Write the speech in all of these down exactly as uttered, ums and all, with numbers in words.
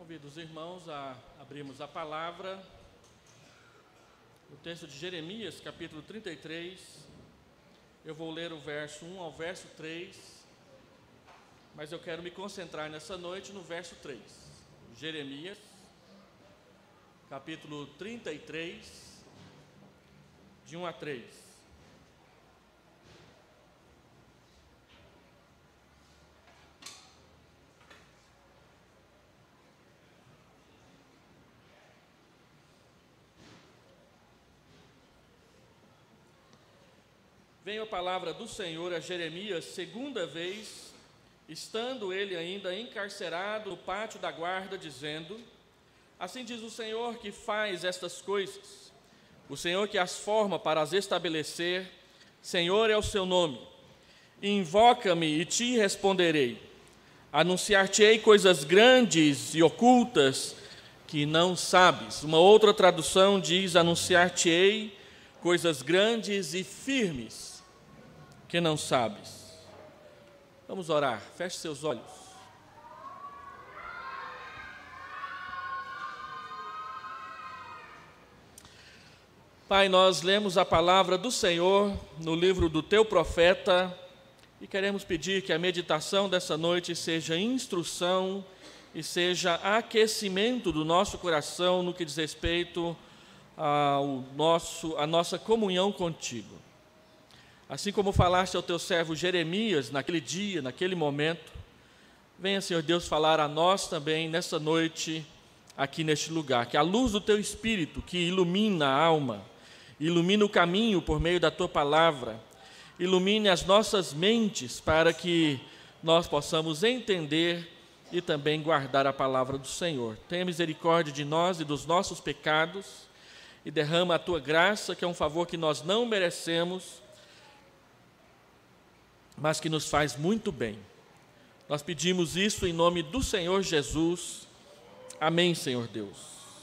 Convido os irmãos a abrirmos a palavra, o texto de Jeremias, capítulo trinta e três. Eu vou ler o verso um ao verso três, mas eu quero me concentrar nessa noite no verso três. Jeremias, capítulo trinta e três, de um a três. Veio a palavra do Senhor a Jeremias segunda vez, estando ele ainda encarcerado no pátio da guarda, dizendo: assim diz o Senhor que faz estas coisas, o Senhor que as forma para as estabelecer, Senhor é o seu nome. Invoca-me e te responderei, anunciar-te-ei coisas grandes e ocultas que não sabes. Uma outra tradução diz: anunciar-te-ei coisas grandes e firmes que não sabes. Vamos orar, feche seus olhos. Pai, nós lemos a palavra do Senhor no livro do teu profeta e queremos pedir que a meditação dessa noite seja instrução e seja aquecimento do nosso coração no que diz respeito ao nosso, à nossa comunhão contigo. Assim como falaste ao teu servo Jeremias naquele dia, naquele momento, venha, Senhor Deus, falar a nós também nessa noite, aqui neste lugar. Que a luz do teu Espírito, que ilumina a alma, ilumina o caminho por meio da tua palavra, ilumine as nossas mentes para que nós possamos entender e também guardar a palavra do Senhor. Tenha misericórdia de nós e dos nossos pecados e derrama a tua graça, que é um favor que nós não merecemos, mas que nos faz muito bem. Nós pedimos isso em nome do Senhor Jesus. Amém, Senhor Deus.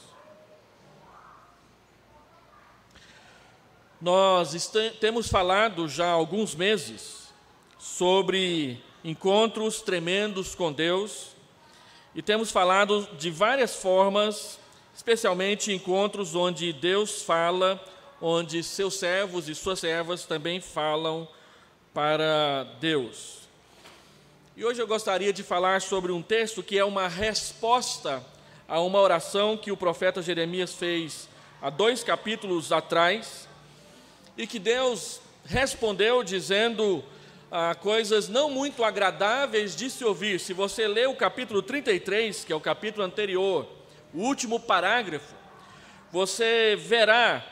Nós temos falado já há alguns meses sobre encontros tremendos com Deus e temos falado de várias formas, especialmente encontros onde Deus fala, onde seus servos e suas servas também falam para Deus. E hoje eu gostaria de falar sobre um texto que é uma resposta a uma oração que o profeta Jeremias fez há dois capítulos atrás, e que Deus respondeu dizendo ah, coisas não muito agradáveis de se ouvir. Se você ler o capítulo trinta e três, que é o capítulo anterior, o último parágrafo, você verá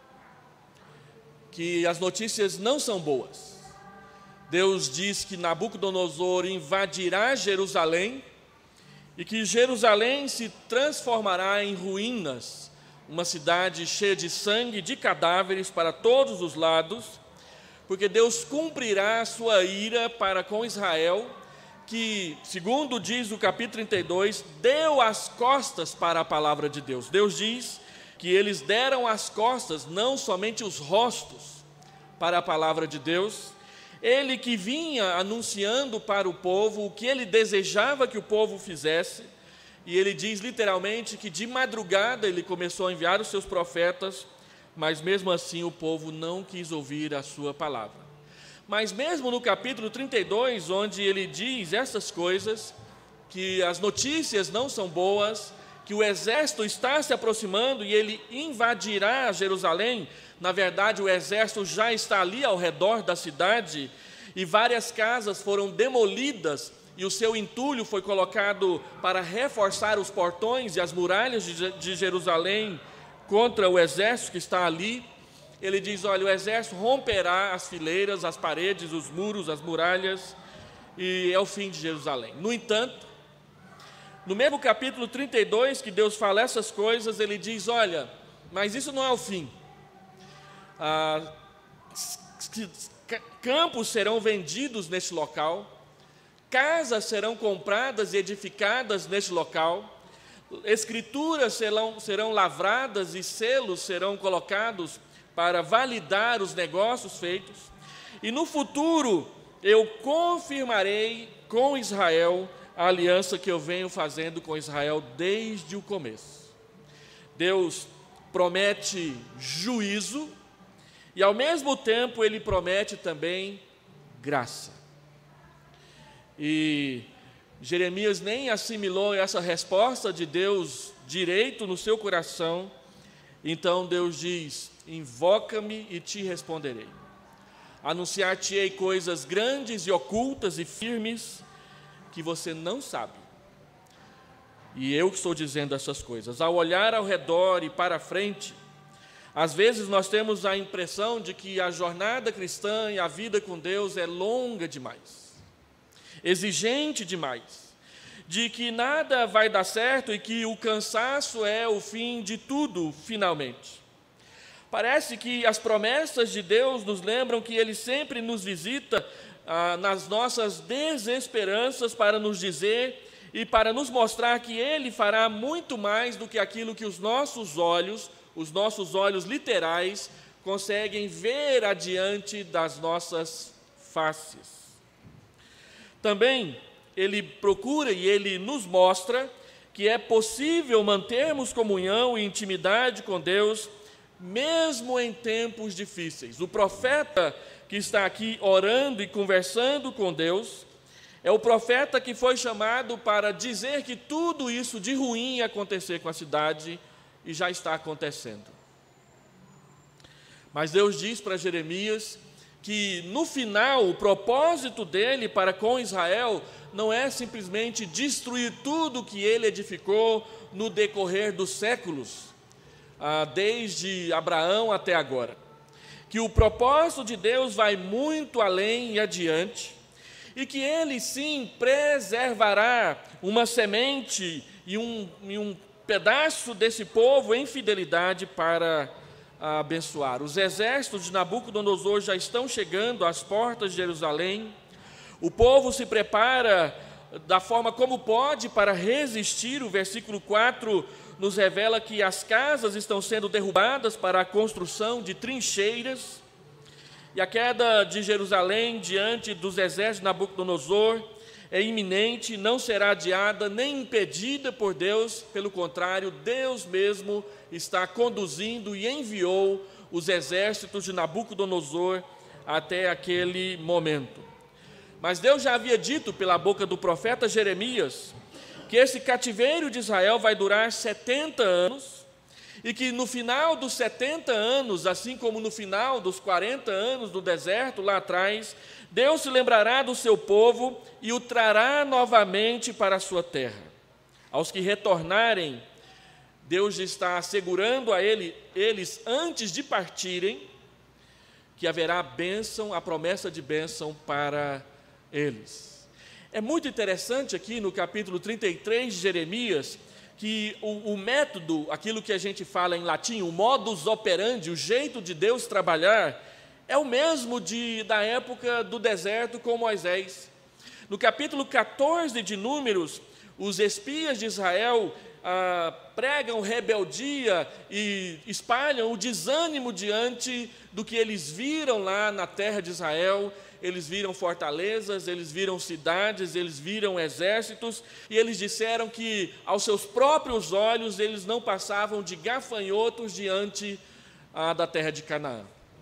que as notícias não são boas. Deus diz que Nabucodonosor invadirá Jerusalém e que Jerusalém se transformará em ruínas, uma cidade cheia de sangue, de cadáveres para todos os lados, porque Deus cumprirá a sua ira para com Israel, que, segundo diz o capítulo trinta e dois, deu as costas para a palavra de Deus. Deus diz que eles deram as costas, não somente os rostos, para a palavra de Deus. Ele que vinha anunciando para o povo o que ele desejava que o povo fizesse, e ele diz literalmente que de madrugada ele começou a enviar os seus profetas, mas mesmo assim o povo não quis ouvir a sua palavra. Mas mesmo no capítulo trinta e dois, onde ele diz essas coisas, que as notícias não são boas, que o exército está se aproximando e ele invadirá Jerusalém. Na verdade, o exército já está ali ao redor da cidade e várias casas foram demolidas e o seu entulho foi colocado para reforçar os portões e as muralhas de Jerusalém contra o exército que está ali. Ele diz: olha, o exército romperá as fileiras, as paredes, os muros, as muralhas, e é o fim de Jerusalém. No entanto, no mesmo capítulo trinta e dois, que Deus fala essas coisas, ele diz: olha, mas isso não é o fim. Ah, campos serão vendidos neste local, casas serão compradas e edificadas neste local, escrituras serão, serão lavradas e selos serão colocados para validar os negócios feitos, e no futuro eu confirmarei com Israel a aliança que eu venho fazendo com Israel desde o começo. Deus promete juízo e, ao mesmo tempo, Ele promete também graça. E Jeremias nem assimilou essa resposta de Deus direito no seu coração. Então Deus diz: invoca-me e te responderei. Anunciar-te-ei coisas grandes e ocultas e firmes que você não sabe. E eu que estou dizendo essas coisas. Ao olhar ao redor e para frente, às vezes nós temos a impressão de que a jornada cristã e a vida com Deus é longa demais, exigente demais, de que nada vai dar certo e que o cansaço é o fim de tudo, finalmente. Parece que as promessas de Deus nos lembram que Ele sempre nos visita ah, nas nossas desesperanças para nos dizer e para nos mostrar que Ele fará muito mais do que aquilo que os nossos olhos, os nossos olhos literais, conseguem ver adiante das nossas faces. Também Ele procura e Ele nos mostra que é possível mantermos comunhão e intimidade com Deus, mesmo em tempos difíceis. O profeta que está aqui orando e conversando com Deus, é o profeta que foi chamado para dizer que tudo isso de ruim ia acontecer com a cidade, e já está acontecendo. Mas Deus diz para Jeremias que no final o propósito dele para com Israel não é simplesmente destruir tudo que ele edificou no decorrer dos séculos, desde Abraão até agora. Que o propósito de Deus vai muito além e adiante, e que Ele sim preservará uma semente e um, e um pedaço desse povo em fidelidade para abençoar. Os exércitos de Nabucodonosor já estão chegando às portas de Jerusalém. O povo se prepara da forma como pode para resistir. O versículo quatro nos revela que as casas estão sendo derrubadas para a construção de trincheiras, e a queda de Jerusalém diante dos exércitos de Nabucodonosor é iminente, não será adiada nem impedida por Deus. Pelo contrário, Deus mesmo está conduzindo e enviou os exércitos de Nabucodonosor até aquele momento. Mas Deus já havia dito pela boca do profeta Jeremias que esse cativeiro de Israel vai durar setenta anos, e que no final dos setenta anos, assim como no final dos quarenta anos do deserto lá atrás, Deus se lembrará do seu povo e o trará novamente para a sua terra. Aos que retornarem, Deus está assegurando a ele, eles, antes de partirem, que haverá bênção, a promessa de bênção para eles. É muito interessante aqui no capítulo trinta e três de Jeremias, que o, o método, aquilo que a gente fala em latim, o modus operandi, o jeito de Deus trabalhar, é o mesmo de, da época do deserto com Moisés. No capítulo quatorze de Números, os espias de Israel ah, pregam rebeldia e espalham o desânimo diante do que eles viram lá na terra de Israel. Eles viram fortalezas, eles viram cidades, eles viram exércitos, e eles disseram que aos seus próprios olhos eles não passavam de gafanhotos diante ah, da terra de Canaã.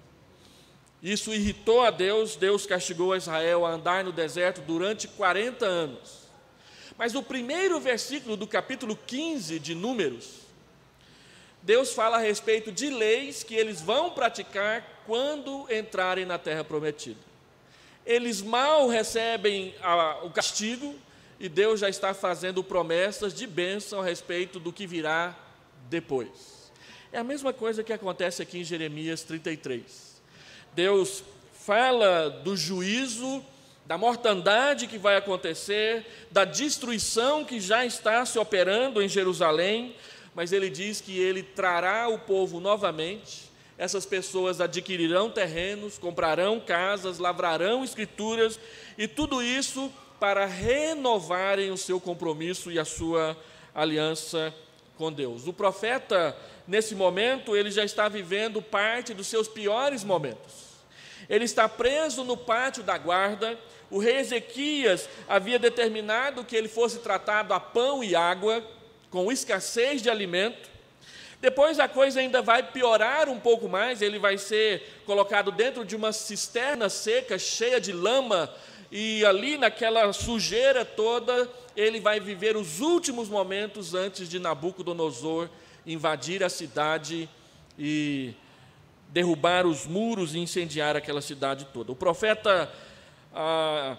Isso irritou a Deus. Deus castigou a Israel a andar no deserto durante quarenta anos. Mas no primeiro versículo do capítulo quinze de Números, Deus fala a respeito de leis que eles vão praticar quando entrarem na terra prometida. Eles mal recebem a, o castigo, e Deus já está fazendo promessas de bênção a respeito do que virá depois. É a mesma coisa que acontece aqui em Jeremias trinta e três. Deus fala do juízo, da mortandade que vai acontecer, da destruição que já está se operando em Jerusalém, mas Ele diz que Ele trará o povo novamente. Essas pessoas adquirirão terrenos, comprarão casas, lavrarão escrituras, e tudo isso para renovarem o seu compromisso e a sua aliança com Deus. O profeta, nesse momento, ele já está vivendo parte dos seus piores momentos. Ele está preso no pátio da guarda. O rei Ezequias havia determinado que ele fosse tratado a pão e água, com escassez de alimento. Depois a coisa ainda vai piorar um pouco mais, ele vai ser colocado dentro de uma cisterna seca, cheia de lama, e ali naquela sujeira toda, ele vai viver os últimos momentos antes de Nabucodonosor invadir a cidade e derrubar os muros e incendiar aquela cidade toda. O profeta ah,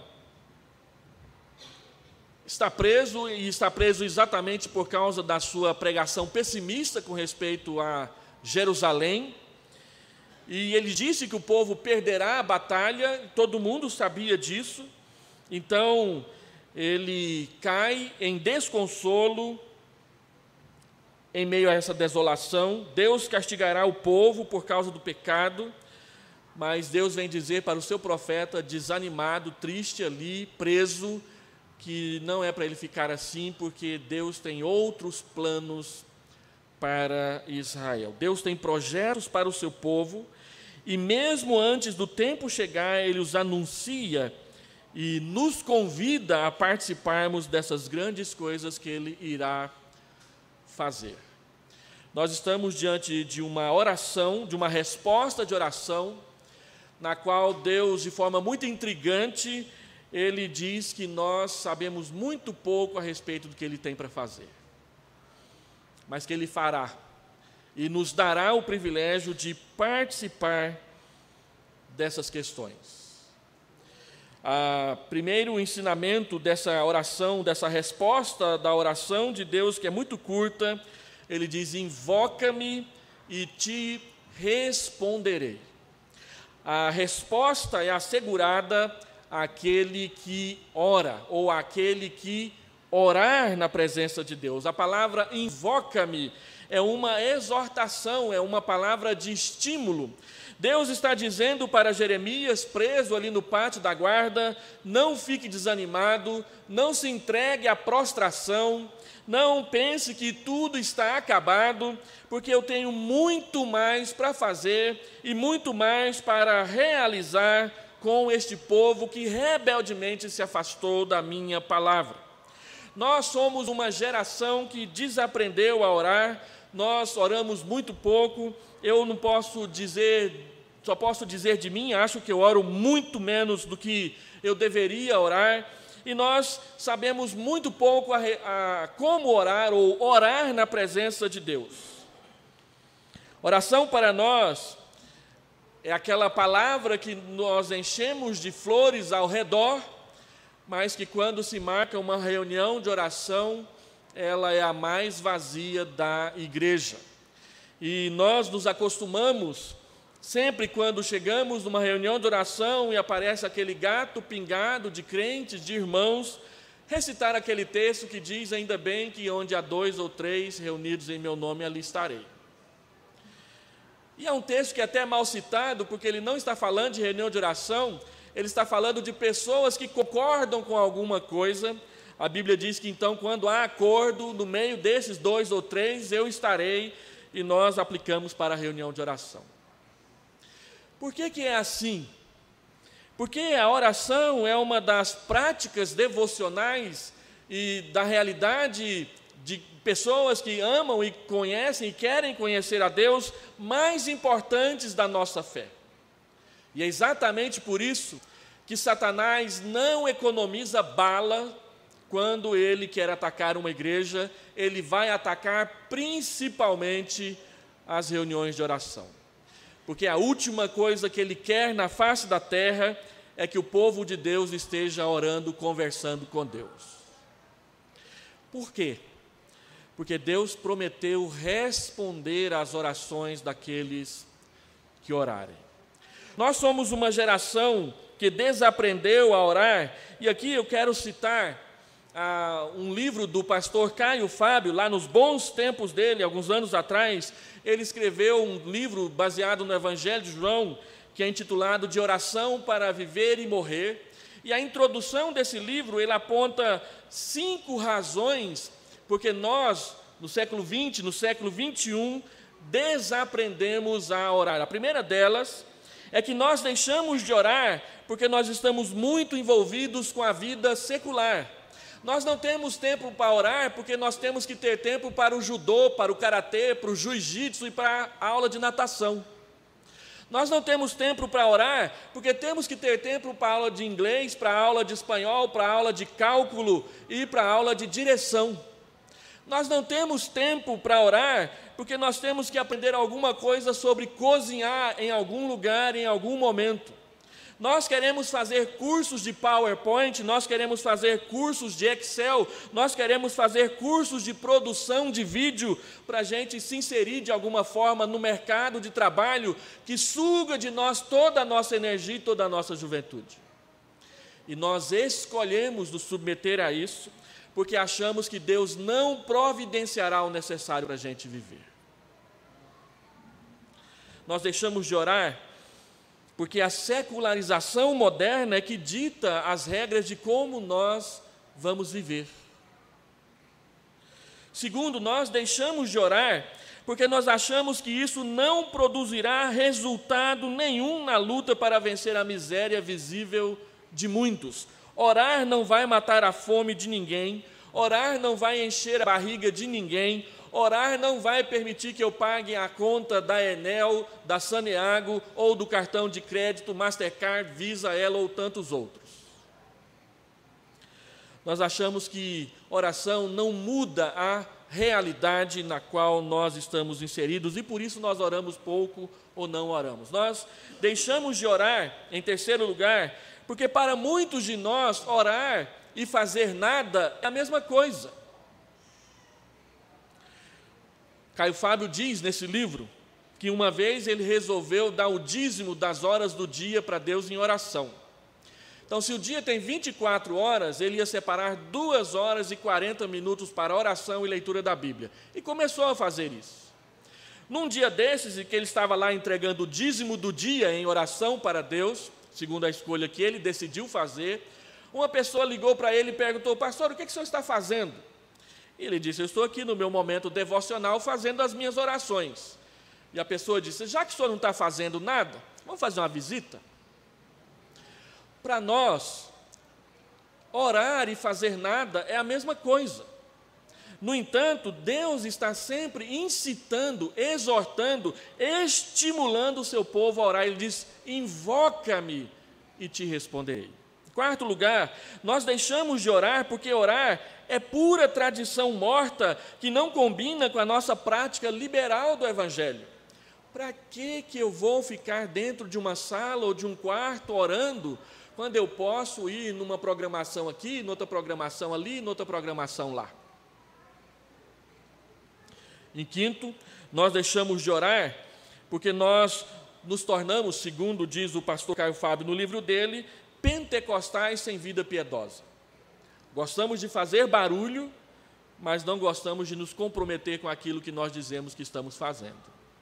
está preso, e está preso exatamente por causa da sua pregação pessimista com respeito a Jerusalém. E ele disse que o povo perderá a batalha, todo mundo sabia disso. Então, ele cai em desconsolo em meio a essa desolação. Deus castigará o povo por causa do pecado, mas Deus vem dizer para o seu profeta, desanimado, triste ali, preso, que não é para ele ficar assim, porque Deus tem outros planos para Israel. Deus tem projetos para o seu povo, e mesmo antes do tempo chegar, Ele os anuncia e nos convida a participarmos dessas grandes coisas que Ele irá fazer. Nós estamos diante de uma oração, de uma resposta de oração, na qual Deus, de forma muito intrigante, Ele diz que nós sabemos muito pouco a respeito do que Ele tem para fazer, mas que Ele fará, e nos dará o privilégio de participar dessas questões. Ah, primeiro, o ensinamento dessa oração, dessa resposta da oração de Deus, que é muito curta, Ele diz: invoca-me e te responderei. A resposta é assegurada àquele que ora, ou àquele que orar na presença de Deus. A palavra invoca-me é uma exortação, é uma palavra de estímulo. Deus está dizendo para Jeremias, preso ali no pátio da guarda: não fique desanimado, não se entregue à prostração, não pense que tudo está acabado, porque eu tenho muito mais para fazer e muito mais para realizar com este povo que rebeldemente se afastou da minha palavra. Nós somos uma geração que desaprendeu a orar, nós oramos muito pouco. Eu não posso dizer, só posso dizer de mim, acho que eu oro muito menos do que eu deveria orar, e nós sabemos muito pouco a, a, como orar ou orar na presença de Deus. Oração para nós é aquela palavra que nós enchemos de flores ao redor, mas que quando se marca uma reunião de oração, ela é a mais vazia da igreja. E nós nos acostumamos, sempre quando chegamos numa reunião de oração e aparece aquele gato pingado de crentes, de irmãos, recitar aquele texto que diz: ainda bem que onde há dois ou três reunidos em meu nome, ali estarei. E é um texto que é até mal citado, porque ele não está falando de reunião de oração, ele está falando de pessoas que concordam com alguma coisa. A Bíblia diz que então, quando há acordo, no meio desses dois ou três, eu estarei, e nós aplicamos para a reunião de oração. Por que que é assim? Porque a oração é uma das práticas devocionais e da realidade de pessoas que amam e conhecem e querem conhecer a Deus mais importantes da nossa fé. E é exatamente por isso que Satanás não economiza bala quando ele quer atacar uma igreja. Ele vai atacar principalmente as reuniões de oração. Porque a última coisa que ele quer na face da terra é que o povo de Deus esteja orando, conversando com Deus. Por quê? Porque Deus prometeu responder às orações daqueles que orarem. Nós somos uma geração que desaprendeu a orar, e aqui eu quero citar ah, um livro do pastor Caio Fábio, lá nos bons tempos dele, alguns anos atrás. Ele escreveu um livro baseado no Evangelho de João, que é intitulado De Oração para Viver e Morrer, e a introdução desse livro, ele aponta cinco razões porque nós, no século vinte, no século vinte e um, desaprendemos a orar. A primeira delas é que nós deixamos de orar porque nós estamos muito envolvidos com a vida secular. Nós não temos tempo para orar porque nós temos que ter tempo para o judô, para o karatê, para o jiu-jitsu e para a aula de natação. Nós não temos tempo para orar porque temos que ter tempo para a aula de inglês, para a aula de espanhol, para a aula de cálculo e para a aula de direção. Nós não temos tempo para orar porque nós temos que aprender alguma coisa sobre cozinhar em algum lugar, em algum momento. Nós queremos fazer cursos de PowerPoint, nós queremos fazer cursos de Excel, nós queremos fazer cursos de produção de vídeo para a gente se inserir de alguma forma no mercado de trabalho que suga de nós toda a nossa energia e toda a nossa juventude. E nós escolhemos nos submeter a isso, porque achamos que Deus não providenciará o necessário para a gente viver. Nós deixamos de orar porque a secularização moderna é que dita as regras de como nós vamos viver. Segundo, nós deixamos de orar porque nós achamos que isso não produzirá resultado nenhum na luta para vencer a miséria visível de muitos. Orar não vai matar a fome de ninguém, orar não vai encher a barriga de ninguém, orar não vai permitir que eu pague a conta da Enel, da Saneago ou do cartão de crédito Mastercard, Visa, Elo ou tantos outros. Nós achamos que oração não muda a realidade na qual nós estamos inseridos e por isso nós oramos pouco ou não oramos. Nós deixamos de orar, em terceiro lugar, porque para muitos de nós orar e fazer nada é a mesma coisa. Caio Fábio diz nesse livro que uma vez ele resolveu dar o dízimo das horas do dia para Deus em oração. Então, se o dia tem vinte e quatro horas, ele ia separar duas horas e quarenta minutos para oração e leitura da Bíblia. E começou a fazer isso. Num dia desses, em que ele estava lá entregando o dízimo do dia em oração para Deus, segundo a escolha que ele decidiu fazer, uma pessoa ligou para ele e perguntou: pastor, o que, que o senhor está fazendo? E ele disse: eu estou aqui no meu momento devocional fazendo as minhas orações. E a pessoa disse: já que o senhor não está fazendo nada, vamos fazer uma visita? Para nós, orar e fazer nada é a mesma coisa. No entanto, Deus está sempre incitando, exortando, estimulando o seu povo a orar. Ele diz: invoca-me e te responderei. Em quarto lugar, nós deixamos de orar porque orar é pura tradição morta que não combina com a nossa prática liberal do Evangelho. Para que que eu vou ficar dentro de uma sala ou de um quarto orando, quando eu posso ir numa programação aqui, noutra programação ali, noutra programação lá? Em quinto, nós deixamos de orar porque nós nos tornamos, segundo diz o pastor Caio Fábio no livro dele, pentecostais sem vida piedosa. Gostamos de fazer barulho, mas não gostamos de nos comprometer com aquilo que nós dizemos que estamos fazendo.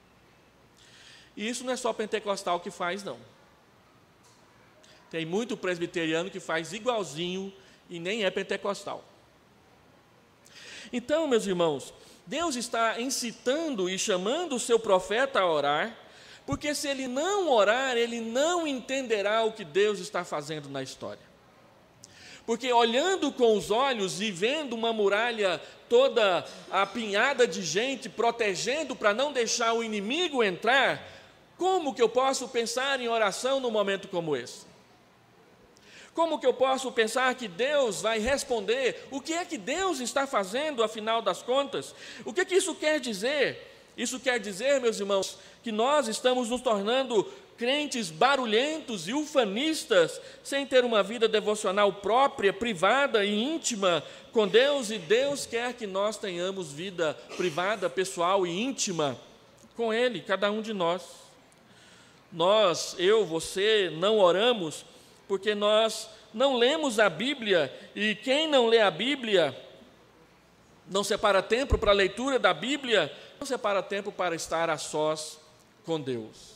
E isso não é só pentecostal que faz, não. Tem muito presbiteriano que faz igualzinho e nem é pentecostal. Então, meus irmãos, Deus está incitando e chamando o seu profeta a orar, porque se ele não orar, ele não entenderá o que Deus está fazendo na história. Porque olhando com os olhos e vendo uma muralha toda apinhada de gente, protegendo para não deixar o inimigo entrar, como que eu posso pensar em oração num momento como esse? Como que eu posso pensar que Deus vai responder? O que é que Deus está fazendo, afinal das contas? O que que isso quer dizer? Isso quer dizer, meus irmãos, que nós estamos nos tornando crentes barulhentos e ufanistas, sem ter uma vida devocional própria, privada e íntima com Deus, e Deus quer que nós tenhamos vida privada, pessoal e íntima com Ele, cada um de nós. Nós, eu, você, não oramos porque nós não lemos a Bíblia, e quem não lê a Bíblia, não separa tempo para a leitura da Bíblia, não separa tempo para estar a sós com Deus.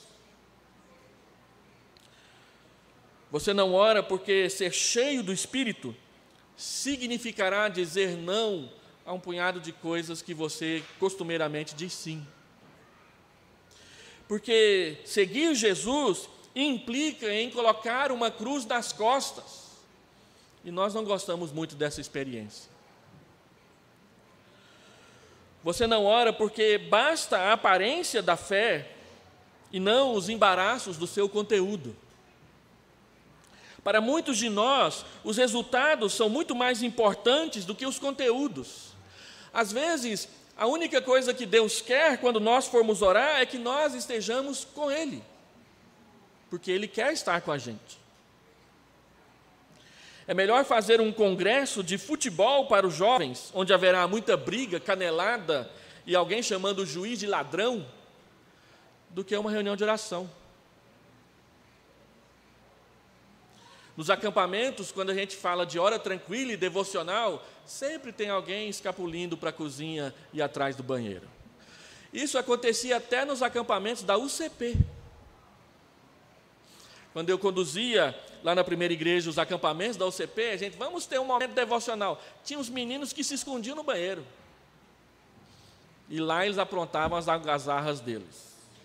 Você não ora porque ser cheio do Espírito significará dizer não a um punhado de coisas que você costumeiramente diz sim. Porque seguir Jesus implica em colocar uma cruz nas costas. E nós não gostamos muito dessa experiência. Você não ora porque basta a aparência da fé e não os embaraços do seu conteúdo. Para muitos de nós, os resultados são muito mais importantes do que os conteúdos. Às vezes, a única coisa que Deus quer quando nós formos orar é que nós estejamos com Ele, porque Ele quer estar com a gente. É melhor fazer um congresso de futebol para os jovens, onde haverá muita briga, canelada e alguém chamando o juiz de ladrão, do que uma reunião de oração. Nos acampamentos, quando a gente fala de hora tranquila e devocional, sempre tem alguém escapulindo para a cozinha e atrás do banheiro. Isso acontecia até nos acampamentos da U C P. Quando eu conduzia lá na primeira igreja os acampamentos da U C P, a gente, vamos ter um momento devocional. Tinha uns meninos que se escondiam no banheiro. E lá eles aprontavam as algazarras deles.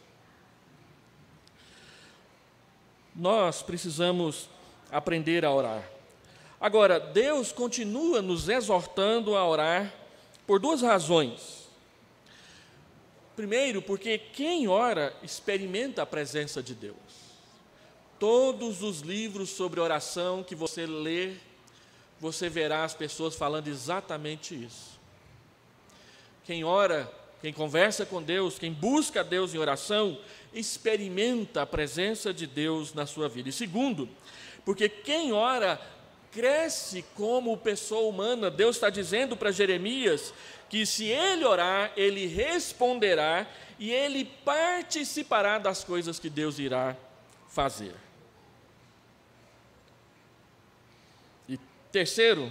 Nós precisamos aprender a orar. Agora, Deus continua nos exortando a orar por duas razões. Primeiro, porque quem ora experimenta a presença de Deus. Todos os livros sobre oração que você lê, você verá as pessoas falando exatamente isso. Quem ora, quem conversa com Deus, quem busca a Deus em oração, experimenta a presença de Deus na sua vida. E segundo, porque quem ora cresce como pessoa humana. Deus está dizendo para Jeremias que se ele orar, ele responderá e ele participará das coisas que Deus irá fazer. E terceiro,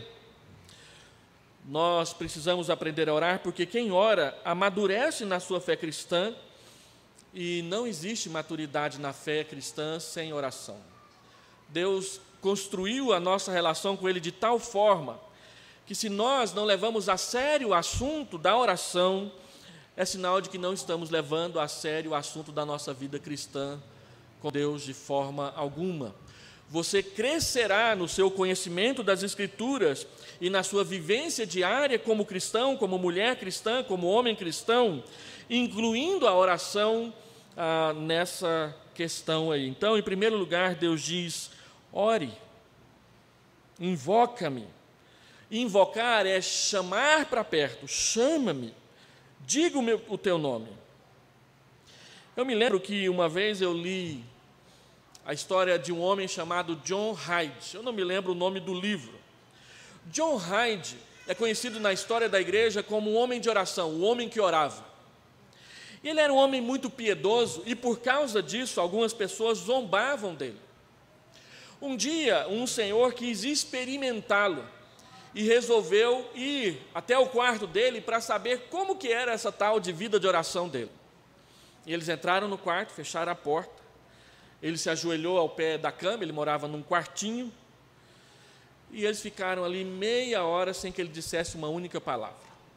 nós precisamos aprender a orar, porque quem ora amadurece na sua fé cristã, e não existe maturidade na fé cristã sem oração. Deus construiu a nossa relação com Ele de tal forma que, se nós não levamos a sério o assunto da oração, é sinal de que não estamos levando a sério o assunto da nossa vida cristã com Deus de forma alguma. Você crescerá no seu conhecimento das Escrituras e na sua vivência diária como cristão, como mulher cristã, como homem cristão, incluindo a oração ah, nessa questão aí. Então, em primeiro lugar, Deus diz: ore, invoca-me. Invocar é chamar para perto, chama-me, diga o, meu, o teu nome. Eu me lembro que uma vez eu li a história de um homem chamado John Hyde. Eu não me lembro o nome do livro. John Hyde é conhecido na história da igreja como um homem de oração, o homem que orava. E ele era um homem muito piedoso e, por causa disso, algumas pessoas zombavam dele. Um dia, um senhor quis experimentá-lo e resolveu ir até o quarto dele para saber como que era essa tal de vida de oração dele. E eles entraram no quarto, fecharam a porta. Ele se ajoelhou ao pé da cama, ele morava num quartinho, e eles ficaram ali meia hora sem que ele dissesse uma única palavra.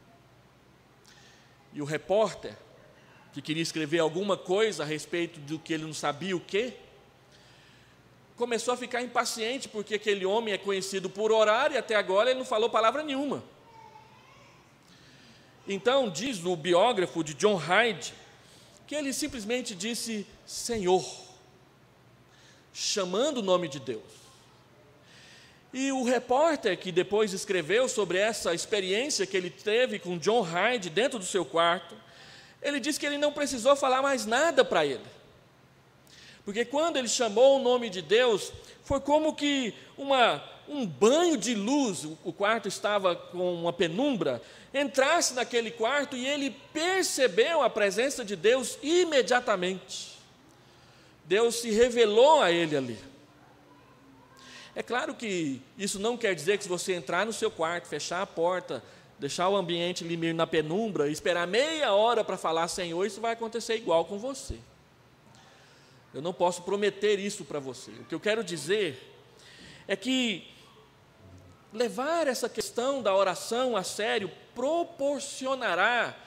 E o repórter, que queria escrever alguma coisa a respeito do que ele não sabia o quê, começou a ficar impaciente, porque aquele homem é conhecido por orar e até agora ele não falou palavra nenhuma. Então, diz o biógrafo de John Hyde, que ele simplesmente disse Senhor, chamando o nome de Deus. E o repórter que depois escreveu sobre essa experiência que ele teve com John Hyde dentro do seu quarto, ele disse que ele não precisou falar mais nada para ele. Porque quando ele chamou o nome de Deus, foi como que uma, um banho de luz, o quarto estava com uma penumbra, entrasse naquele quarto e ele percebeu a presença de Deus imediatamente. Deus se revelou a ele ali. É claro que isso não quer dizer que se você entrar no seu quarto, fechar a porta, deixar o ambiente ali meio na penumbra, esperar meia hora para falar Senhor, isso vai acontecer igual com você. Eu não posso prometer isso para você. O que eu quero dizer é que levar essa questão da oração a sério proporcionará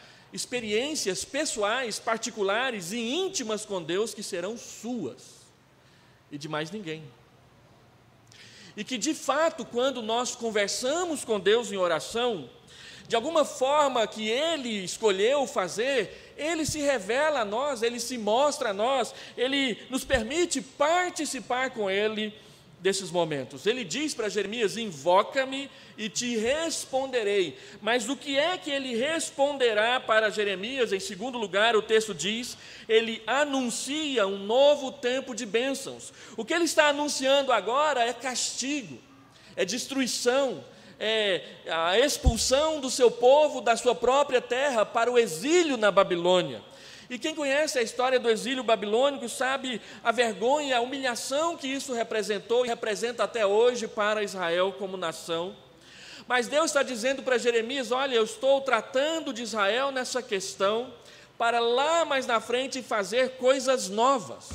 experiências pessoais, particulares e íntimas com Deus que serão suas. e de mais ninguém. E que, de fato, quando nós conversamos com Deus em oração, de alguma forma que Ele escolheu fazer, Ele se revela a nós, Ele se mostra a nós, Ele nos permite participar com Ele desses momentos. Ele diz para Jeremias: invoca-me e te responderei. Mas o que é que Ele responderá para Jeremias? Em segundo lugar, o texto diz, Ele anuncia um novo tempo de bênçãos. O que Ele está anunciando agora é castigo, é destruição, é a expulsão do seu povo da sua própria terra para o exílio na Babilônia. E quem conhece a história do exílio babilônico sabe a vergonha, a humilhação que isso representou e representa até hoje para Israel como nação. Mas Deus está dizendo para Jeremias: olha, eu estou tratando de Israel nessa questão para lá mais na frente fazer coisas novas.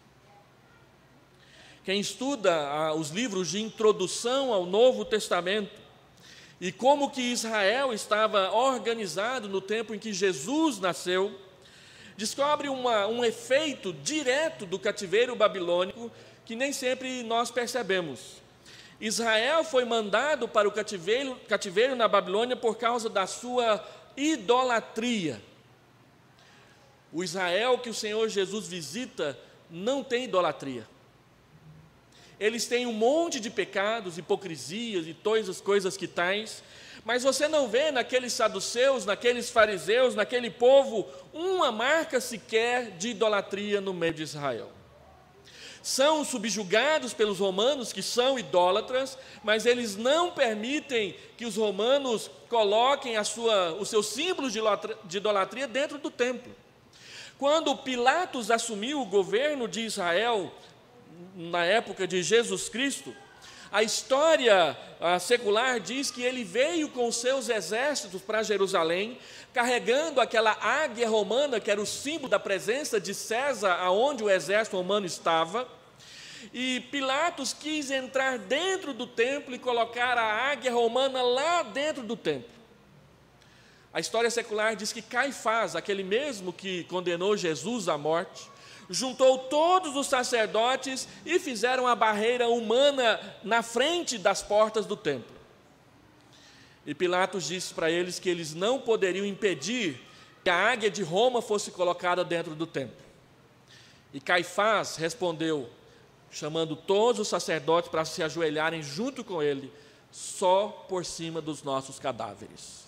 Quem estuda ah, os livros de introdução ao Novo Testamento e como que Israel estava organizado no tempo em que Jesus nasceu, descobre uma, um efeito direto do cativeiro babilônico que nem sempre nós percebemos. Israel foi mandado para o cativeiro, cativeiro na Babilônia por causa da sua idolatria. O Israel que o Senhor Jesus visita não tem idolatria. Eles têm um monte de pecados, hipocrisias e todas as coisas que tais, mas você não vê naqueles saduceus, naqueles fariseus, naquele povo, uma marca sequer de idolatria no meio de Israel. São subjugados pelos romanos, que são idólatras, mas eles não permitem que os romanos coloquem a sua, os seus símbolos de idolatria dentro do templo. Quando Pilatos assumiu o governo de Israel, na época de Jesus Cristo, a história a secular diz que ele veio com seus exércitos para Jerusalém, carregando aquela águia romana, que era o símbolo da presença de César, aonde o exército romano estava, e Pilatos quis entrar dentro do templo e colocar a águia romana lá dentro do templo. A história secular diz que Caifás, aquele mesmo que condenou Jesus à morte, juntou todos os sacerdotes e fizeram a barreira humana na frente das portas do templo. E Pilatos disse para eles que eles não poderiam impedir que a águia de Roma fosse colocada dentro do templo. E Caifás respondeu, chamando todos os sacerdotes para se ajoelharem junto com ele, só por cima dos nossos cadáveres.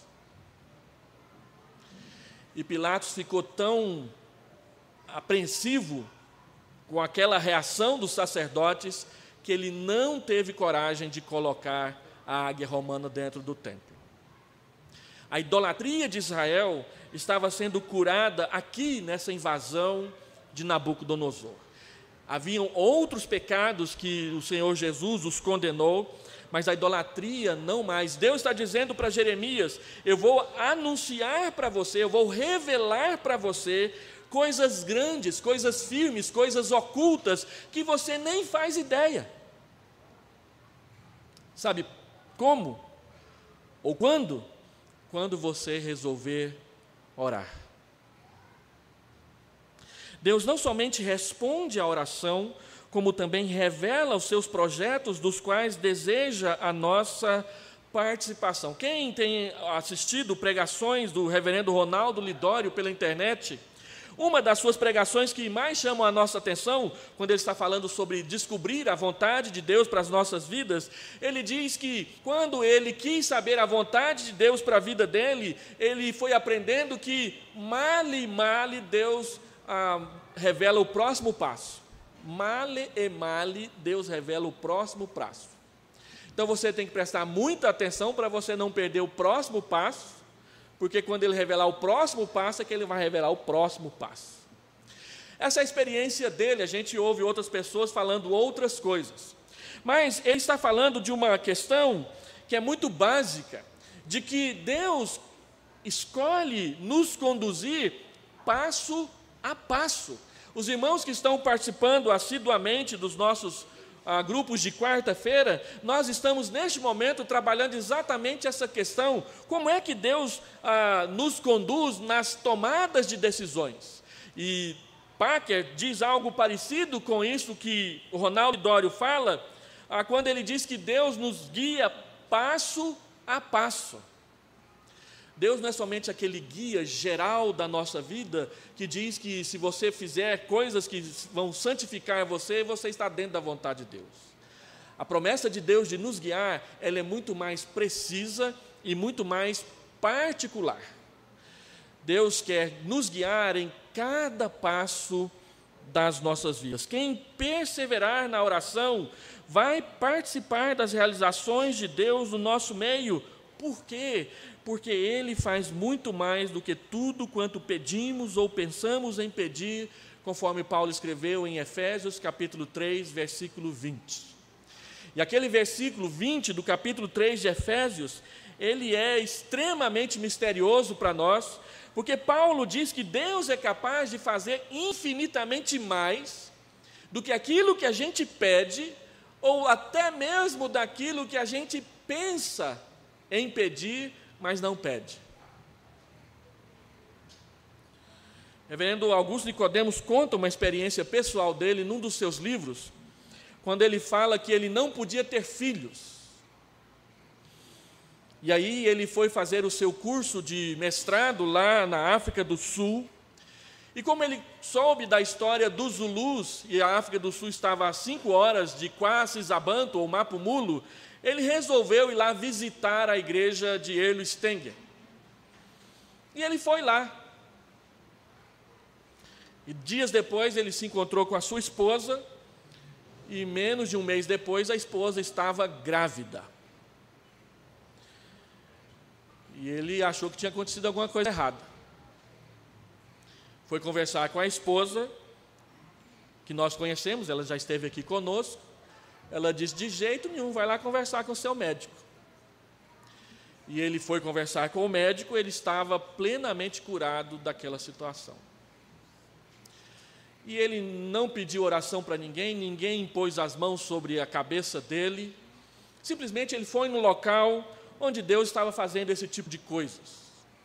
E Pilatos ficou tão apreensivo com aquela reação dos sacerdotes, que ele não teve coragem de colocar a águia romana dentro do templo. A idolatria de Israel estava sendo curada aqui nessa invasão de Nabucodonosor. Haviam outros pecados que o Senhor Jesus os condenou, mas a idolatria não mais. Deus está dizendo para Jeremias: eu vou anunciar para você, eu vou revelar para você coisas grandes, coisas firmes, coisas ocultas, que você nem faz ideia. Sabe como? Ou quando? Quando você resolver orar. Deus não somente responde à oração, como também revela os seus projetos, dos quais deseja a nossa participação. Quem tem assistido pregações do reverendo Ronaldo Lidório pela internet, uma das suas pregações que mais chamam a nossa atenção, quando ele está falando sobre descobrir a vontade de Deus para as nossas vidas, ele diz que quando ele quis saber a vontade de Deus para a vida dele, ele foi aprendendo que male, male, Deus ah, revela o próximo passo. Male e male, Deus revela o próximo passo. Então você tem que prestar muita atenção para você não perder o próximo passo, porque quando ele revelar o próximo passo, é que ele vai revelar o próximo passo. Essa é a experiência dele, a gente ouve outras pessoas falando outras coisas. Mas ele está falando de uma questão que é muito básica, de que Deus escolhe nos conduzir passo a passo. Os irmãos que estão participando assiduamente dos nossos ah, grupos de quarta-feira, nós estamos neste momento trabalhando exatamente essa questão, como é que Deus ah, nos conduz nas tomadas de decisões. E Packer diz algo parecido com isso que o Ronaldo Dório fala, ah, quando ele diz que Deus nos guia passo a passo. Deus não é somente aquele guia geral da nossa vida, que diz que se você fizer coisas que vão santificar você, você está dentro da vontade de Deus. A promessa de Deus de nos guiar, ela é muito mais precisa e muito mais particular. Deus quer nos guiar em cada passo das nossas vidas. Quem perseverar na oração vai participar das realizações de Deus no nosso meio. Por quê? Porque Ele faz muito mais do que tudo quanto pedimos ou pensamos em pedir, conforme Paulo escreveu em Efésios capítulo três, versículo vinte. E aquele versículo vinte do capítulo três de Efésios, ele é extremamente misterioso para nós, porque Paulo diz que Deus é capaz de fazer infinitamente mais do que aquilo que a gente pede, ou até mesmo daquilo que a gente pensa em pedir, mas não pede. Reverendo Augusto Nicodemos conta uma experiência pessoal dele num dos seus livros, quando ele fala que ele não podia ter filhos. E aí ele foi fazer o seu curso de mestrado lá na África do Sul, e como ele soube da história dos Zulus, e a África do Sul estava a cinco horas de Kwasi-Zabanto, ou Mapumulo, ele resolveu ir lá visitar a igreja de Erlo Stenger. E ele foi lá. E dias depois ele se encontrou com a sua esposa, e menos de um mês depois a esposa estava grávida. E ele achou que tinha acontecido alguma coisa errada. Foi conversar com a esposa, que nós conhecemos, ela já esteve aqui conosco. Ela disse, de jeito nenhum, vai lá conversar com o seu médico. E ele foi conversar com o médico, ele estava plenamente curado daquela situação. E ele não pediu oração para ninguém, ninguém impôs as mãos sobre a cabeça dele. Simplesmente ele foi no local onde Deus estava fazendo esse tipo de coisas.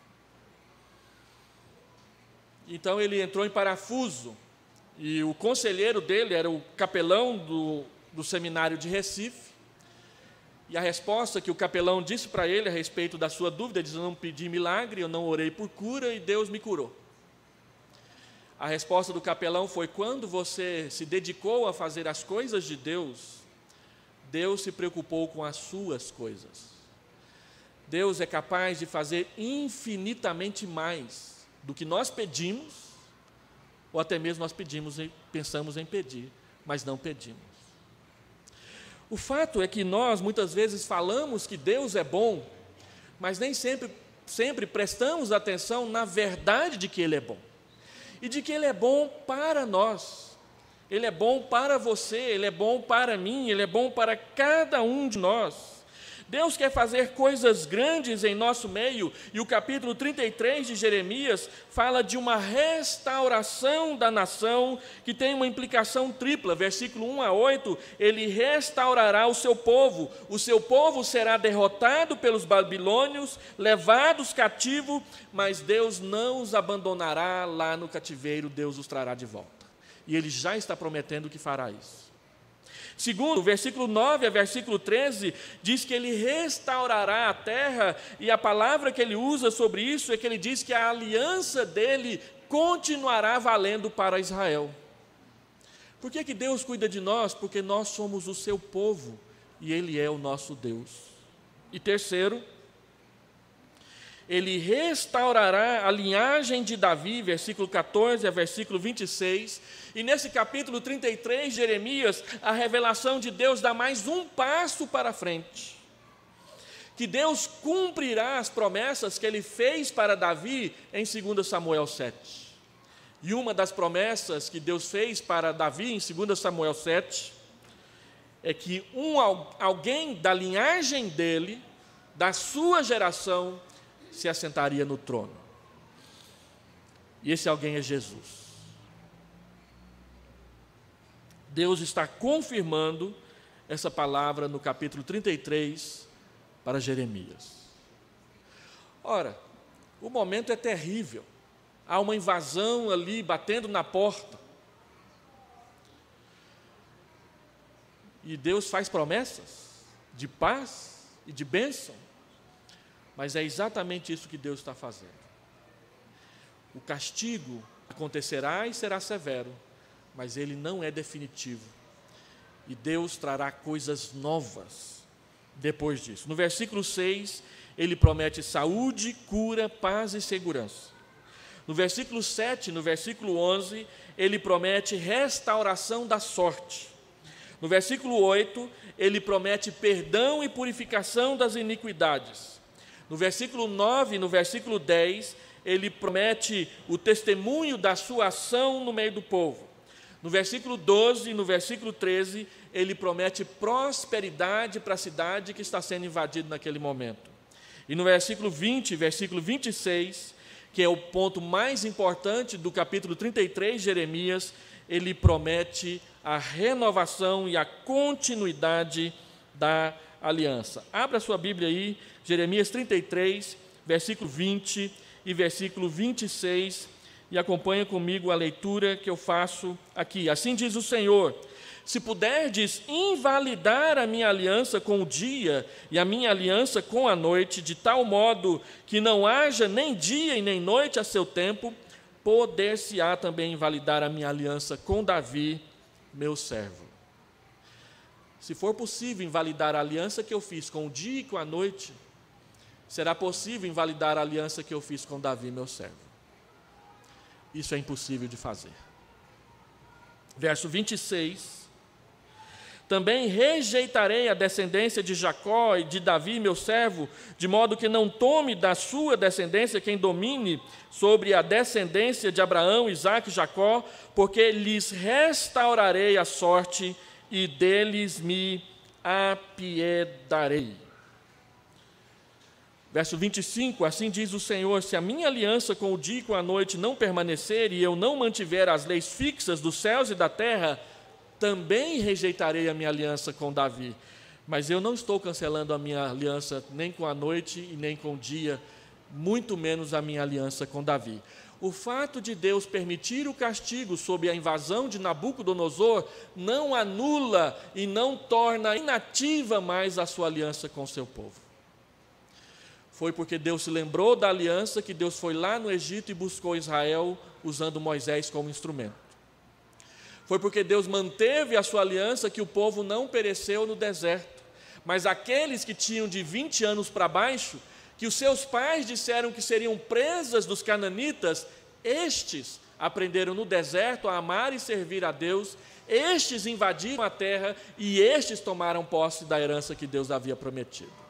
Então ele entrou em parafuso, e o conselheiro dele era o capelão do, do seminário de Recife, e a resposta que o capelão disse para ele a respeito da sua dúvida, ele disse, eu não pedi milagre, eu não orei por cura, e Deus me curou. A resposta do capelão foi, quando você se dedicou a fazer as coisas de Deus, Deus se preocupou com as suas coisas. Deus é capaz de fazer infinitamente mais do que nós pedimos, ou até mesmo nós pedimos e pensamos em pedir, mas não pedimos. O fato é que nós muitas vezes falamos que Deus é bom, mas nem sempre, sempre prestamos atenção na verdade de que Ele é bom. E de que Ele é bom para nós. Ele é bom para você, Ele é bom para mim, Ele é bom para cada um de nós. Deus quer fazer coisas grandes em nosso meio, e o capítulo trinta e três de Jeremias fala de uma restauração da nação, que tem uma implicação tripla. Versículo um a oito, ele restaurará o seu povo, o seu povo será derrotado pelos babilônios, levados cativo, mas Deus não os abandonará lá no cativeiro, Deus os trará de volta. E Ele já está prometendo que fará isso. Segundo, versículo nove a versículo treze, diz que Ele restaurará a terra, e a palavra que Ele usa sobre isso é que Ele diz que a aliança dEle continuará valendo para Israel. Por que que Deus cuida de nós? Porque nós somos o seu povo, e Ele é o nosso Deus. E terceiro, Ele restaurará a linhagem de Davi, versículo catorze a versículo vinte e seis, e nesse capítulo trinta e três de Jeremias, a revelação de Deus dá mais um passo para frente, que Deus cumprirá as promessas que Ele fez para Davi em dois Samuel sete. E uma das promessas que Deus fez para Davi em dois Samuel sete, é que um, alguém da linhagem dele, da sua geração, se assentaria no trono. E esse alguém é Jesus. Deus está confirmando essa palavra no capítulo trinta e três para Jeremias. Ora, o momento é terrível. Há uma invasão ali batendo na porta. E Deus faz promessas de paz e de bênção. Mas é exatamente isso que Deus está fazendo. O castigo acontecerá e será severo, mas ele não é definitivo. E Deus trará coisas novas depois disso. No versículo seis, ele promete saúde, cura, paz e segurança. No versículo sete, no versículo onze, ele promete restauração da sorte. No versículo oito, ele promete perdão e purificação das iniquidades. No versículo nove e no versículo dez, ele promete o testemunho da sua ação no meio do povo. No versículo doze e no versículo treze, ele promete prosperidade para a cidade que está sendo invadida naquele momento. E no versículo vinte, versículo vinte e seis, que é o ponto mais importante do capítulo trinta e três de Jeremias, ele promete a renovação e a continuidade da aliança. Abra sua Bíblia aí, Jeremias trinta e três, versículo vinte e versículo vinte e seis, e acompanha comigo a leitura que eu faço aqui. Assim diz o Senhor: se puderdes invalidar a minha aliança com o dia e a minha aliança com a noite, de tal modo que não haja nem dia e nem noite a seu tempo, poder-se-á também invalidar a minha aliança com Davi, meu servo. Se for possível invalidar a aliança que eu fiz com o dia e com a noite, será possível invalidar a aliança que eu fiz com Davi, meu servo. Isso é impossível de fazer. Verso vinte e seis. Também rejeitarei a descendência de Jacó e de Davi, meu servo, de modo que não tome da sua descendência quem domine sobre a descendência de Abraão, Isaque e Jacó, porque lhes restaurarei a sorte e deles me apiedarei. Verso vinte e cinco, assim diz o Senhor: se a minha aliança com o dia e com a noite não permanecer, e eu não mantiver as leis fixas dos céus e da terra, também rejeitarei a minha aliança com Davi. Mas eu não estou cancelando a minha aliança nem com a noite e nem com o dia, muito menos a minha aliança com Davi. O fato de Deus permitir o castigo sob a invasão de Nabucodonosor não anula e não torna inativa mais a sua aliança com o seu povo. Foi porque Deus se lembrou da aliança que Deus foi lá no Egito e buscou Israel usando Moisés como instrumento. Foi porque Deus manteve a sua aliança que o povo não pereceu no deserto. Mas aqueles que tinham de vinte anos para baixo, que os seus pais disseram que seriam presas dos cananitas, estes aprenderam no deserto a amar e servir a Deus, estes invadiram a terra e estes tomaram posse da herança que Deus havia prometido.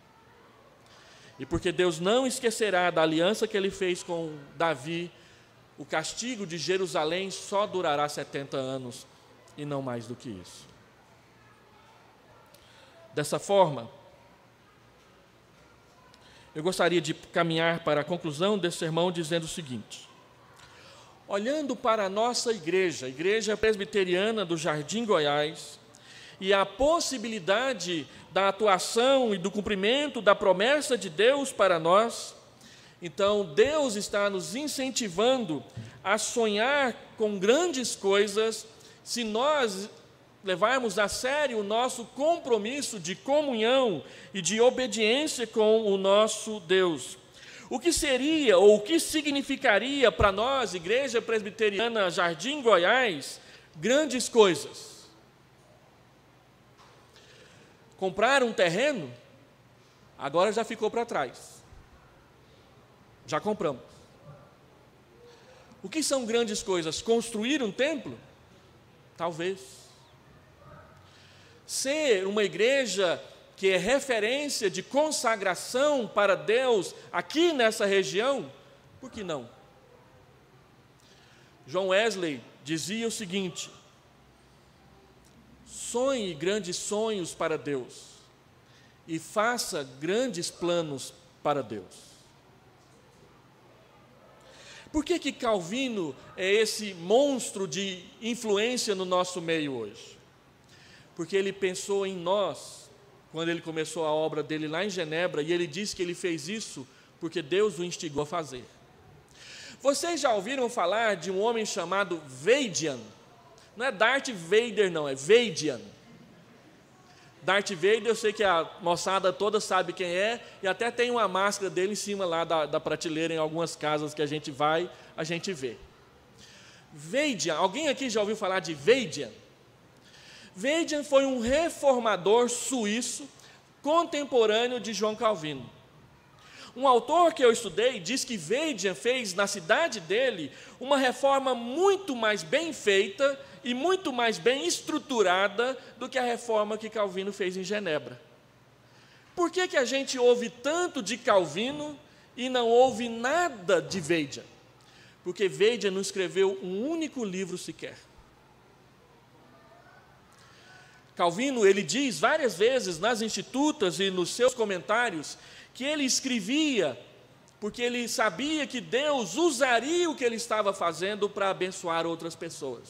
E porque Deus não esquecerá da aliança que ele fez com Davi, o castigo de Jerusalém só durará setenta anos e não mais do que isso. Dessa forma, eu gostaria de caminhar para a conclusão desse sermão dizendo o seguinte: olhando para a nossa igreja, a Igreja Presbiteriana do Jardim Goiás, e a possibilidade da atuação e do cumprimento da promessa de Deus para nós, então Deus está nos incentivando a sonhar com grandes coisas, se nós levarmos a sério o nosso compromisso de comunhão e de obediência com o nosso Deus. O que seria ou o que significaria para nós, Igreja Presbiteriana Jardim Goiás, grandes coisas? Comprar um terreno, agora já ficou para trás. Já compramos. O que são grandes coisas? Construir um templo? Talvez. Ser uma igreja que é referência de consagração para Deus aqui nessa região? Por que não? John Wesley dizia o seguinte: sonhe grandes sonhos para Deus e faça grandes planos para Deus. Por que que Calvino é esse monstro de influência no nosso meio hoje? Porque ele pensou em nós, quando ele começou a obra dele lá em Genebra, e ele disse que ele fez isso porque Deus o instigou a fazer. Vocês já ouviram falar de um homem chamado Vadian? Não é Darth Vader não, é Vadian. Darth Vader, eu sei que a moçada toda sabe quem é, e até tem uma máscara dele em cima lá da, da prateleira, em algumas casas que a gente vai, a gente vê. Vadian, alguém aqui já ouviu falar de Vadian? Vadian foi um reformador suíço, contemporâneo de João Calvino. Um autor que eu estudei diz que Vadian fez na cidade dele uma reforma muito mais bem feita e muito mais bem estruturada do que a reforma que Calvino fez em Genebra. Por que que a gente ouve tanto de Calvino e não ouve nada de Vadian? Porque Vadian não escreveu um único livro sequer. Calvino, ele diz várias vezes nas Institutas e nos seus comentários que ele escrevia porque ele sabia que Deus usaria o que ele estava fazendo para abençoar outras pessoas.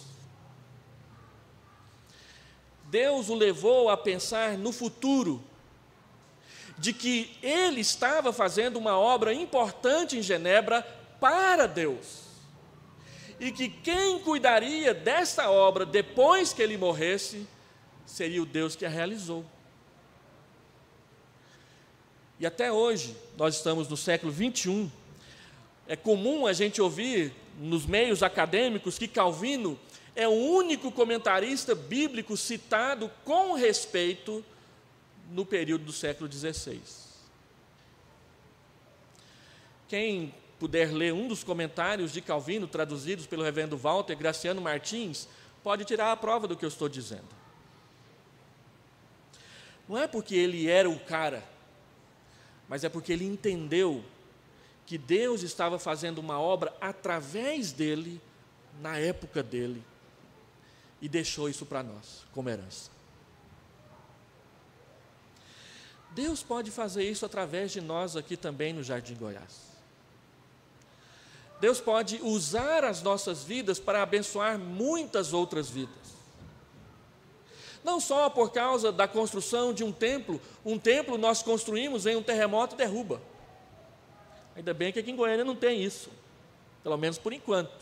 Deus o levou a pensar no futuro, de que ele estava fazendo uma obra importante em Genebra para Deus, e que quem cuidaria dessa obra depois que ele morresse seria o Deus que a realizou. E até hoje, nós estamos no século vinte e um, é comum a gente ouvir nos meios acadêmicos que Calvino é o único comentarista bíblico citado com respeito no período do século dezesseis. Quem puder ler um dos comentários de Calvino, traduzidos pelo reverendo Walter Graciano Martins, pode tirar a prova do que eu estou dizendo. Não é porque ele era o cara, mas é porque ele entendeu que Deus estava fazendo uma obra através dele, na época dele, e deixou isso para nós, como herança. Deus pode fazer isso através de nós aqui também no Jardim Goiás. Deus pode usar as nossas vidas para abençoar muitas outras vidas. Não só por causa da construção de um templo, um templo nós construímos em um terremoto e derruba. Ainda bem que aqui em Goiânia não tem isso, pelo menos por enquanto.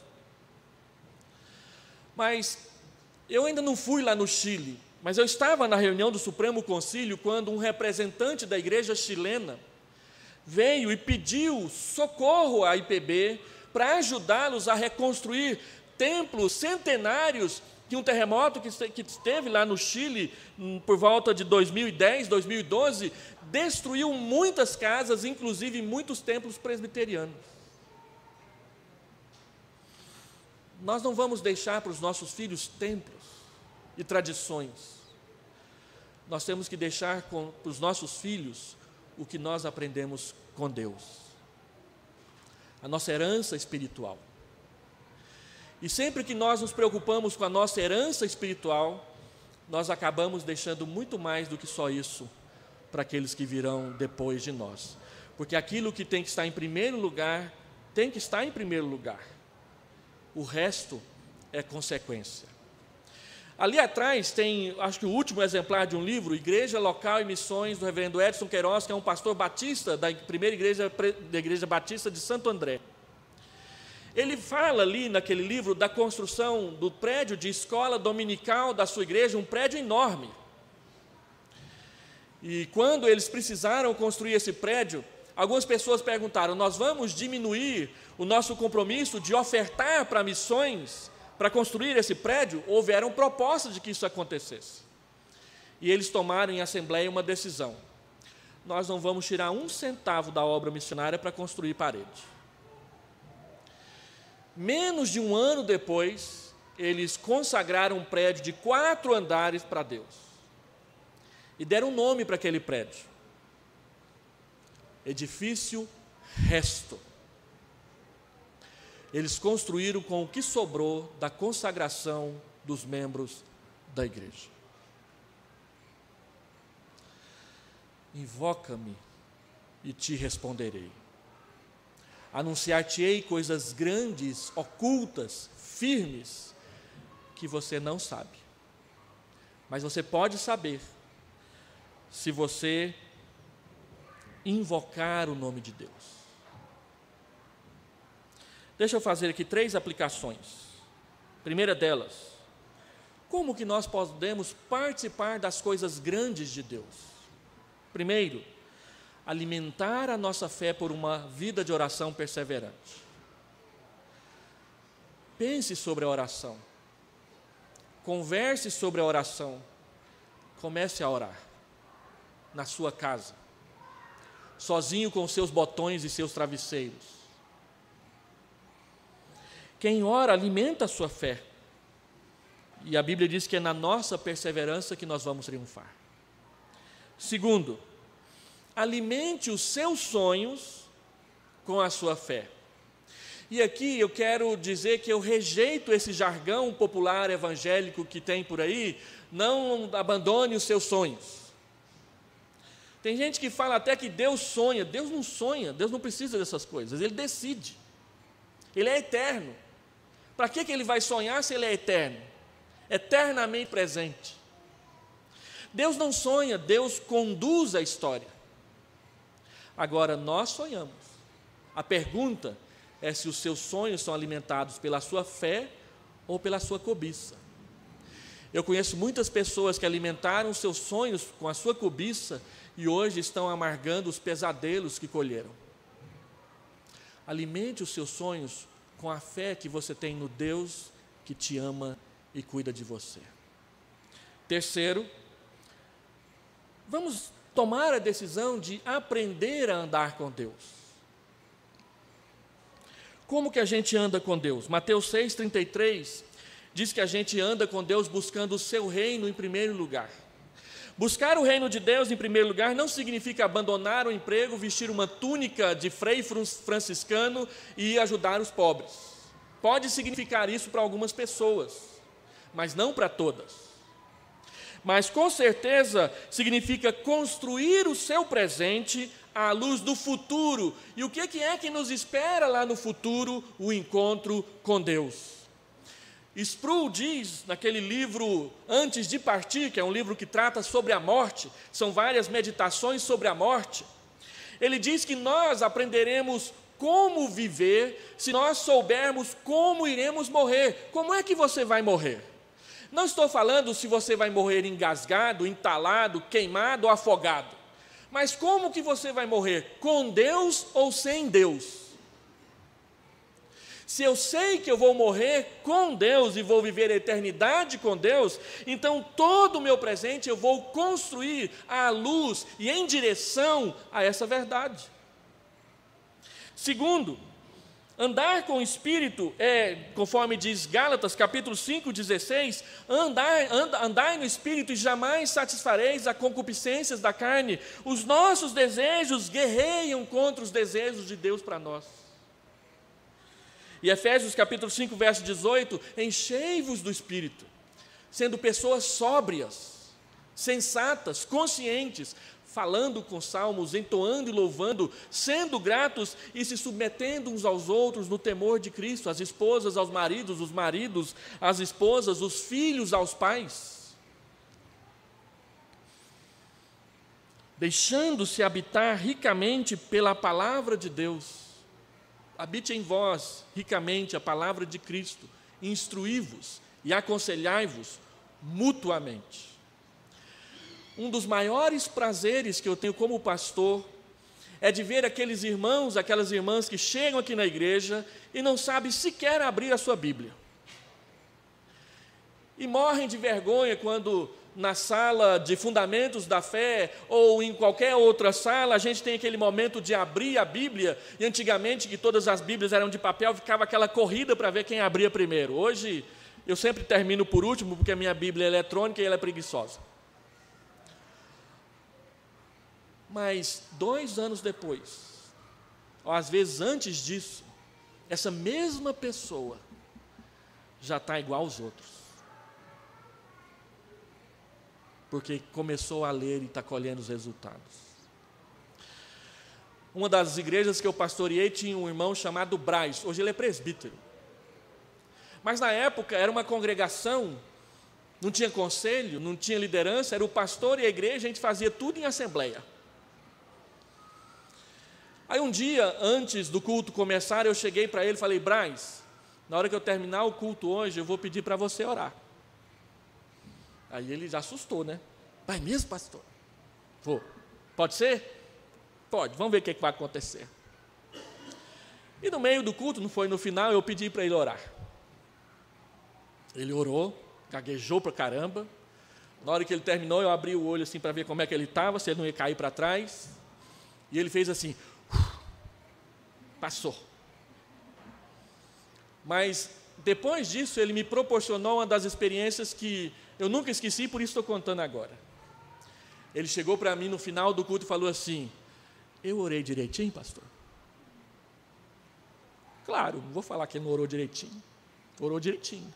Mas eu ainda não fui lá no Chile, mas eu estava na reunião do Supremo Concílio quando um representante da igreja chilena veio e pediu socorro à I P B para ajudá-los a reconstruir templos centenários que um terremoto que esteve lá no Chile por volta de dois mil e dez, dois mil e doze, destruiu muitas casas, inclusive muitos templos presbiterianos. Nós não vamos deixar para os nossos filhos templos e tradições. Nós temos que deixar com, para os nossos filhos o que nós aprendemos com Deus. A nossa herança espiritual. E sempre que nós nos preocupamos com a nossa herança espiritual, nós acabamos deixando muito mais do que só isso para aqueles que virão depois de nós. Porque aquilo que tem que estar em primeiro lugar, tem que estar em primeiro lugar. O resto é consequência. Ali atrás tem, acho que o último exemplar de um livro, Igreja Local e Missões, do reverendo Edson Queiroz, que é um pastor batista da primeira igreja, da igreja batista de Santo André. Ele fala ali naquele livro da construção do prédio de escola dominical da sua igreja, um prédio enorme. E quando eles precisaram construir esse prédio, algumas pessoas perguntaram: nós vamos diminuir o nosso compromisso de ofertar para missões para construir esse prédio? Houveram propostas de que isso acontecesse. E eles tomaram em assembleia uma decisão: nós não vamos tirar um centavo da obra missionária para construir parede. Menos de um ano depois, eles consagraram um prédio de quatro andares para Deus. E deram um nome para aquele prédio: Edifício Resto. Eles construíram com o que sobrou da consagração dos membros da igreja. Invoca-me e te responderei. Anunciar-te-ei coisas grandes, ocultas, firmes, que você não sabe. Mas você pode saber se você invocar o nome de Deus. Deixa eu fazer aqui três aplicações. Primeira delas, Como que nós podemos participar das coisas grandes de Deus? Primeiro, alimentar a nossa fé por uma vida de oração perseverante. Pense sobre a oração. Converse sobre a oração. Comece a orar. Na sua casa. Sozinho com seus botões e seus travesseiros. Quem ora alimenta a sua fé. E a Bíblia diz que é na nossa perseverança que nós vamos triunfar. Segundo, alimente os seus sonhos com a sua fé. E aqui eu quero dizer que eu rejeito esse jargão popular evangélico que tem por aí, não abandone os seus sonhos. Tem gente que fala até que Deus sonha. Deus não sonha, Deus não precisa dessas coisas, Ele decide. Ele é eterno. Para que que Ele vai sonhar se Ele é eterno? Eternamente presente. Deus não sonha, Deus conduz a história. Agora, nós sonhamos. A pergunta é se os seus sonhos são alimentados pela sua fé ou pela sua cobiça. Eu conheço muitas pessoas que alimentaram seus sonhos com a sua cobiça e hoje estão amargando os pesadelos que colheram. Alimente os seus sonhos com a fé que você tem no Deus que te ama e cuida de você. Terceiro, vamos tomar a decisão de aprender a andar com Deus. Como que a gente anda com Deus? Mateus seis, trinta e três diz que a gente anda com Deus buscando o seu reino em primeiro lugar. Buscar o reino de Deus em primeiro lugar não significa abandonar o emprego, vestir uma túnica de frei franciscano e ajudar os pobres. Pode significar isso para algumas pessoas, mas não para todas. Mas com certeza significa construir o seu presente à luz do futuro. E o que é que nos espera lá no futuro? O encontro com Deus. Sproul diz, naquele livro Antes de Partir, que é um livro que trata sobre a morte, são várias meditações sobre a morte, ele diz que nós aprenderemos como viver se nós soubermos como iremos morrer. Como é que você vai morrer? Não estou falando se você vai morrer engasgado, entalado, queimado ou afogado, mas como que você vai morrer? Com Deus ou sem Deus? Se eu sei que eu vou morrer com Deus e vou viver a eternidade com Deus, então todo o meu presente eu vou construir à luz e em direção a essa verdade. Segundo, andar com o Espírito é, conforme diz Gálatas capítulo cinco, dezesseis, andar, and, andai no Espírito e jamais satisfareis as concupiscências da carne. Os nossos desejos guerreiam contra os desejos de Deus para nós. E Efésios capítulo cinco, verso dezoito, enchei-vos do Espírito, sendo pessoas sóbrias, sensatas, conscientes, falando com salmos, entoando e louvando, sendo gratos e se submetendo uns aos outros no temor de Cristo, as esposas aos maridos, os maridos às esposas, os filhos aos pais. Deixando-se habitar ricamente pela palavra de Deus. Habite em vós ricamente a palavra de Cristo, instruí-vos e aconselhai-vos mutuamente. Um dos maiores prazeres que eu tenho como pastor é de ver aqueles irmãos, aquelas irmãs que chegam aqui na igreja e não sabem sequer abrir a sua Bíblia. E morrem de vergonha quando na sala de fundamentos da fé ou em qualquer outra sala a gente tem aquele momento de abrir a Bíblia. E antigamente, que todas as Bíblias eram de papel, ficava aquela corrida para ver quem abria primeiro. Hoje eu sempre termino por último porque a minha Bíblia é eletrônica e ela é preguiçosa. Mas dois anos depois, ou às vezes antes disso, essa mesma pessoa já está igual aos outros. Porque começou a ler e está colhendo os resultados. Uma das igrejas que eu pastoreei tinha um irmão chamado Braz, hoje ele é presbítero. Mas na época era uma congregação, não tinha conselho, não tinha liderança, era o pastor e a igreja, a gente fazia tudo em assembleia. Aí um dia, antes do culto começar, eu cheguei para ele e falei, Braz, na hora que eu terminar o culto hoje, eu vou pedir para você orar. Aí ele já assustou, né? Vai mesmo, pastor? Vou. Pode ser? Pode, vamos ver o que, é que vai acontecer. E no meio do culto, não foi no final, eu pedi para ele orar. Ele orou, gaguejou para caramba. Na hora que ele terminou, eu abri o olho assim para ver como é que ele estava, se ele não ia cair para trás. E ele fez assim, passou. Mas depois disso, ele me proporcionou uma das experiências que eu nunca esqueci, por isso estou contando agora. Ele chegou para mim no final do culto e falou assim, eu orei direitinho, pastor? Claro, não vou falar que ele não orou direitinho. Orou direitinho.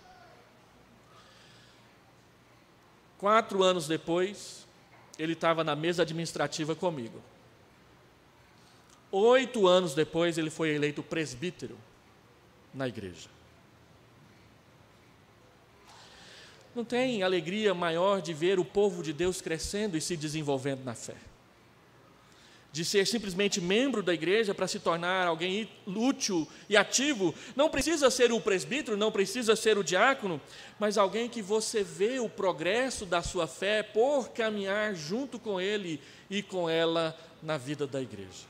Quatro anos depois, ele estava na mesa administrativa comigo. Oito anos depois, ele foi eleito presbítero na igreja. Não tem alegria maior de ver o povo de Deus crescendo e se desenvolvendo na fé. De ser simplesmente membro da igreja para se tornar alguém útil e ativo. Não precisa ser o presbítero, não precisa ser o diácono, mas alguém que você vê o progresso da sua fé por caminhar junto com ele e com ela na vida da igreja.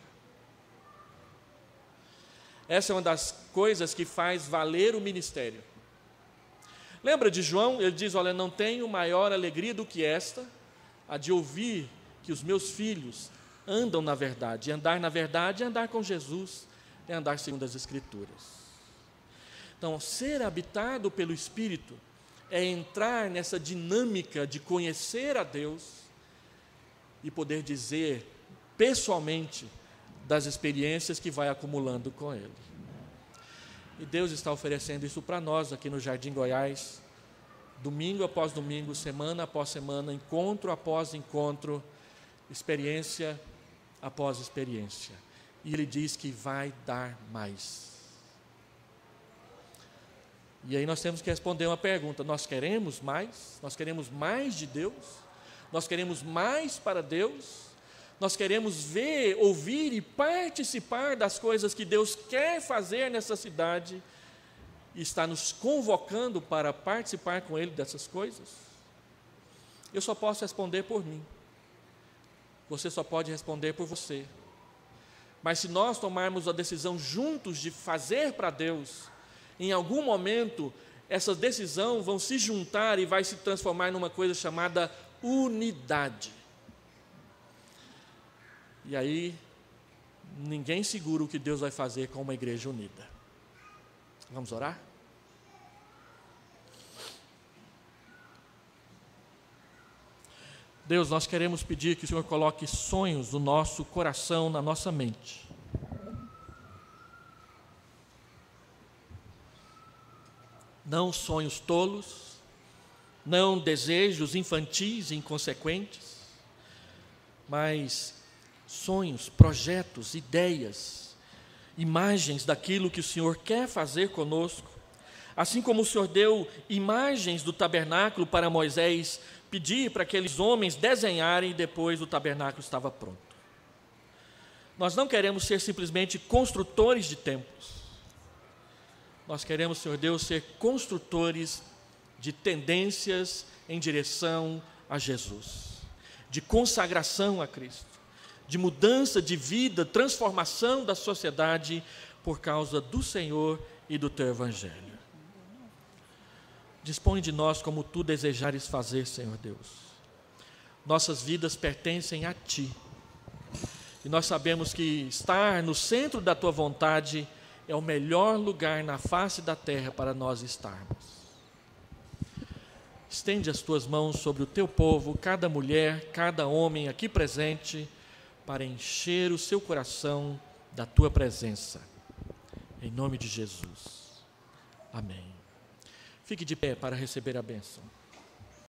Essa é uma das coisas que faz valer o ministério. Lembra de João? Ele diz, olha, não tenho maior alegria do que esta, a de ouvir que os meus filhos andam na verdade. E andar na verdade é andar com Jesus, é andar segundo as Escrituras. Então, ser habitado pelo Espírito é entrar nessa dinâmica de conhecer a Deus e poder dizer pessoalmente das experiências que vai acumulando com Ele. E Deus está oferecendo isso para nós aqui no Jardim Goiás, domingo após domingo, semana após semana, encontro após encontro, experiência após experiência. E Ele diz que vai dar mais. E aí nós temos que responder uma pergunta: nós queremos mais? Nós queremos mais de Deus? Nós queremos mais para Deus? Nós queremos ver, ouvir e participar das coisas que Deus quer fazer nessa cidade e está nos convocando para participar com Ele dessas coisas? Eu só posso responder por mim. Você só pode responder por você. Mas se nós tomarmos a decisão juntos de fazer para Deus, em algum momento, essa decisão vão se juntar e vai se transformar numa coisa chamada unidade. E aí, ninguém segura o que Deus vai fazer com uma igreja unida. Vamos orar? Deus, nós queremos pedir que o Senhor coloque sonhos no nosso coração, na nossa mente. Não sonhos tolos, não desejos infantis e inconsequentes, mas sonhos, projetos, ideias, imagens daquilo que o Senhor quer fazer conosco. Assim como o Senhor deu imagens do tabernáculo para Moisés pedir para aqueles homens desenharem e depois o tabernáculo estava pronto. Nós não queremos ser simplesmente construtores de templos. Nós queremos, Senhor Deus, ser construtores de tendências em direção a Jesus, de consagração a Cristo, de mudança de vida, transformação da sociedade por causa do Senhor e do Teu Evangelho. Dispõe de nós como Tu desejares fazer, Senhor Deus. Nossas vidas pertencem a Ti. E nós sabemos que estar no centro da Tua vontade é o melhor lugar na face da terra para nós estarmos. Estende as Tuas mãos sobre o Teu povo, cada mulher, cada homem aqui presente, para encher o seu coração da Tua presença. Em nome de Jesus. Amém. Fique de pé para receber a bênção.